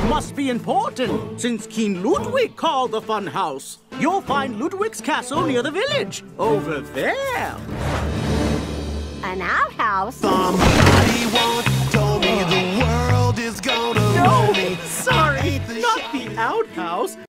must be important, since King Ludwig called the fun house. You'll find Ludwig's castle near the village, over there. An outhouse? Somebody once told me the world is gonna No, roll me. sorry, not the outhouse.